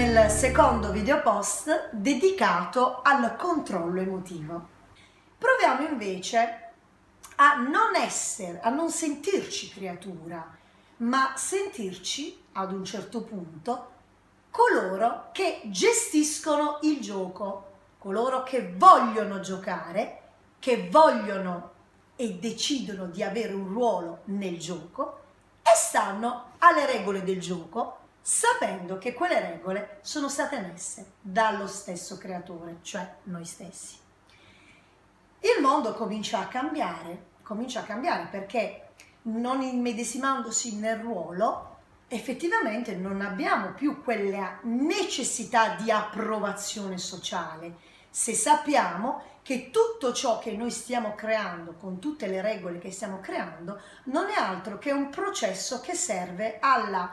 nel secondo video post dedicato al controllo emotivo. Proviamo invece a non sentirci creatura, ma sentirci ad un certo punto coloro che gestiscono il gioco, coloro che vogliono giocare, che vogliono e decidono di avere un ruolo nel gioco e stanno alle regole del gioco, sapendo che quelle regole sono state messe dallo stesso creatore, cioè noi stessi. Il mondo comincia a cambiare perché non immedesimandosi nel ruolo, effettivamente non abbiamo più quella necessità di approvazione sociale, se sappiamo che tutto ciò che noi stiamo creando, con tutte le regole che stiamo creando, non è altro che un processo che serve alla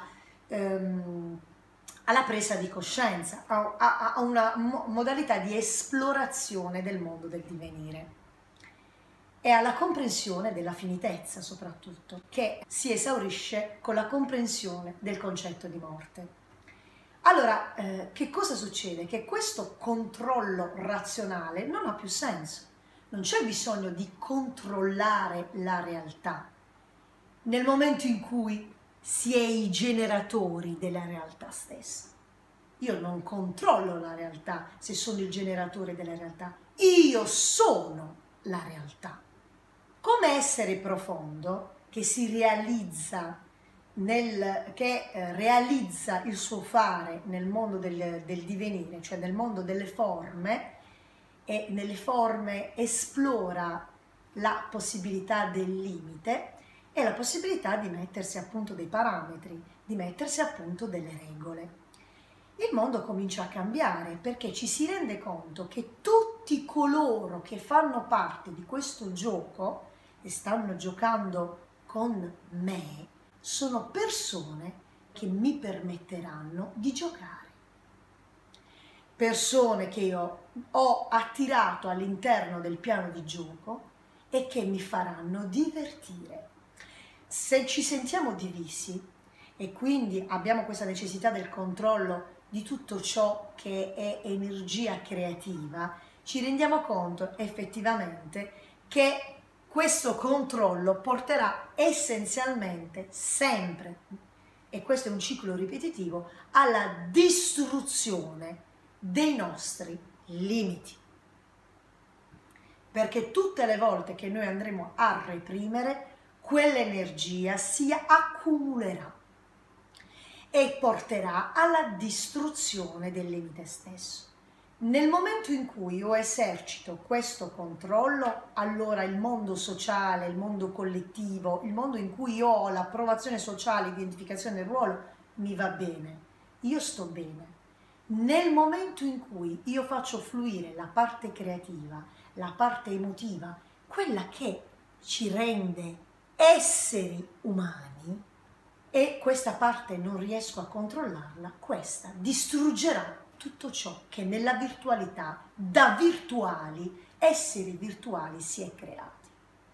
presa di coscienza, a una modalità di esplorazione del mondo del divenire e alla comprensione della finitezza, soprattutto, che si esaurisce con la comprensione del concetto di morte. Allora, che cosa succede? Che questo controllo razionale non ha più senso. Non c'è bisogno di controllare la realtà. Nel momento in cui si è i generatori della realtà stessa. Io non controllo la realtà se sono il generatore della realtà. Io sono la realtà. Come essere profondo che si realizza realizza il suo fare nel mondo del divenire, cioè nel mondo delle forme, e nelle forme esplora la possibilità del limite e la possibilità di mettersi appunto dei parametri, di mettersi appunto delle regole. Il mondo comincia a cambiare perché ci si rende conto che tutti coloro che fanno parte di questo gioco e stanno giocando con me sono persone che mi permetteranno di giocare. Persone che io ho attirato all'interno del piano di gioco e che mi faranno divertire. Se ci sentiamo divisi e quindi abbiamo questa necessità del controllo di tutto ciò che è energia creativa, ci rendiamo conto effettivamente che questo controllo porterà essenzialmente sempre, e questo è un ciclo ripetitivo, alla distruzione dei nostri limiti. Perché tutte le volte che noi andremo a reprimere, quell'energia si accumulerà e porterà alla distruzione del limite stesso. Nel momento in cui io esercito questo controllo, allora il mondo sociale, il mondo collettivo, il mondo in cui io ho l'approvazione sociale, l'identificazione del ruolo, mi va bene, io sto bene. Nel momento in cui io faccio fluire la parte creativa, la parte emotiva, quella che ci rende esseri umani, e questa parte non riesco a controllarla, questa distruggerà tutto ciò che nella virtualità, da virtuali, esseri virtuali si è creati.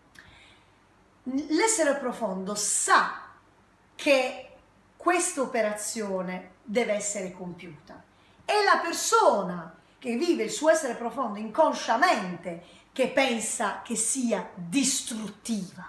L'essere profondo sa che questa operazione deve essere compiuta. È la persona che vive il suo essere profondo inconsciamente che pensa che sia distruttiva,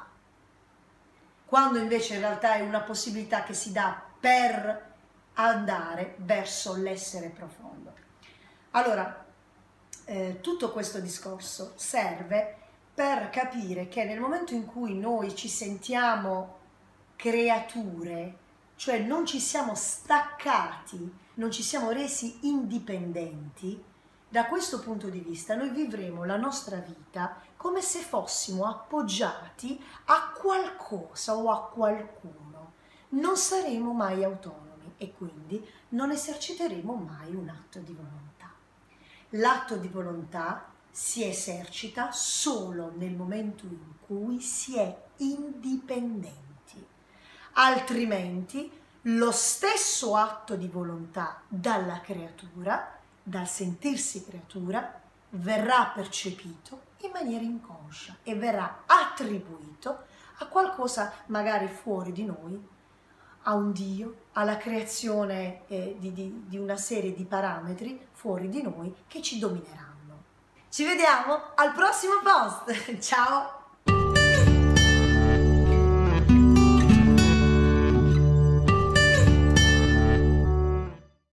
quando invece in realtà è una possibilità che si dà per andare verso l'essere profondo. Allora, tutto questo discorso serve per capire che nel momento in cui noi ci sentiamo creature, cioè non ci siamo staccati, non ci siamo resi indipendenti, da questo punto di vista noi vivremo la nostra vita come se fossimo appoggiati a qualcosa o a qualcuno. Non saremo mai autonomi e quindi non eserciteremo mai un atto di volontà. L'atto di volontà si esercita solo nel momento in cui si è indipendenti, altrimenti lo stesso atto di volontà dalla creatura, dal sentirsi creatura, verrà percepito in maniera inconscia e verrà attribuito a qualcosa magari fuori di noi, a un Dio, alla creazione di una serie di parametri fuori di noi che ci domineranno. Ci vediamo al prossimo post, ciao!